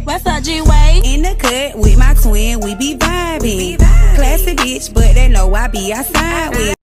What's up, G-Way? In the cut with my twin, we be vibing. Classy bitch, but they know I be outside with.